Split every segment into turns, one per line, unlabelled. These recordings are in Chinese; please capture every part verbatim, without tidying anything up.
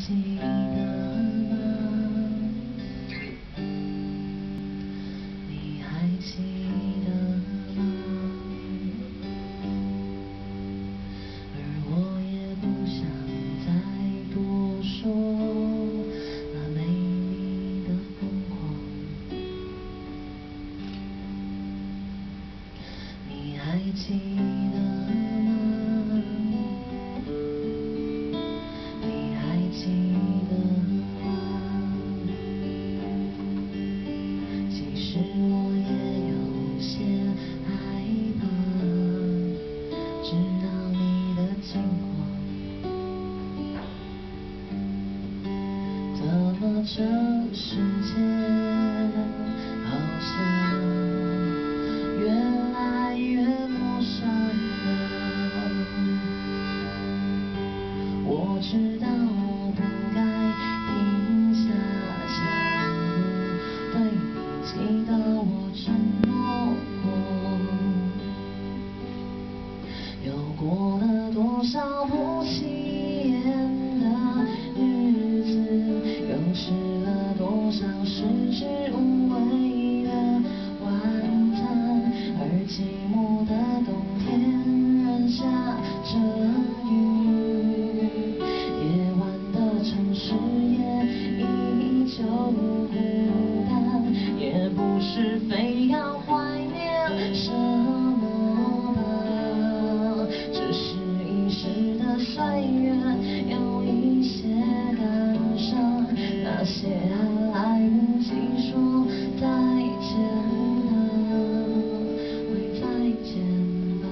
记得吗？你还记得吗？而我也不想再多说那美丽的疯狂。你还记得吗？你还记得吗？其实我也有些害怕，知道你的近况。怎么这世界好像越来越陌生了？我知道我不该停下脚步，对你记得我承诺过，有过了多少不起眼的日子，又吃了多少食之无味的晚餐，而寂寞的冬天仍下着雨，夜晚的城市也依旧孤单，也不是非要怀念什么吧，只是一时的岁月有一些感伤，那些还来不及说再见的，会再见吧。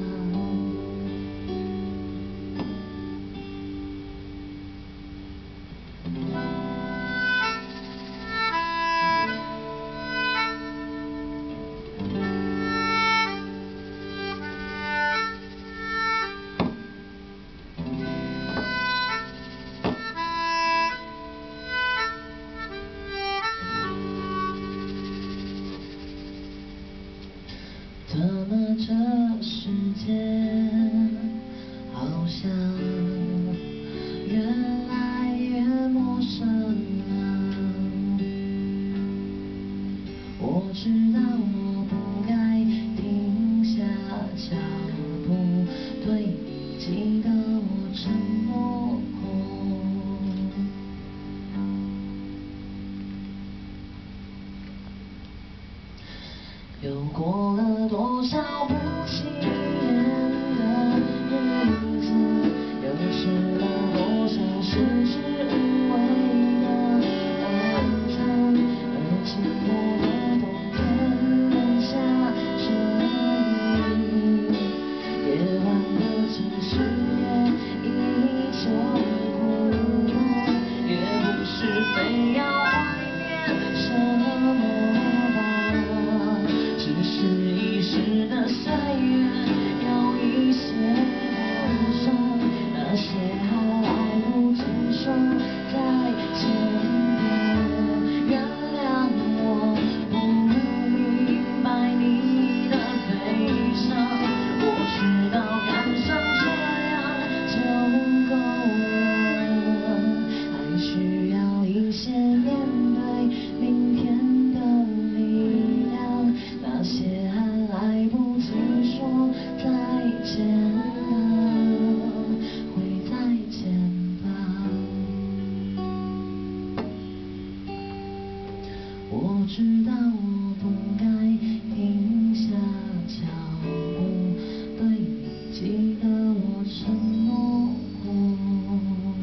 怎么这世界好像越来越陌生了？我知道我不该停下脚步，对你记得我承诺过。又过了多少不起眼的日子，又吃了多少食之无味的晚餐，而寂寞的冬天仍下着雨，夜晚的城市也依旧孤单，也不是非要怀念什么。只是一时的岁月有一些感伤，那些还来不及说再见的，原谅我不明白你的悲伤，我知道感伤这样就够了，还需要一些面对明天的力量，那些还来不及说再见的，会再见吧。我知道我不该停下脚步，对你记得我承诺过。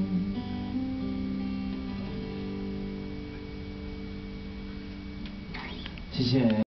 谢谢。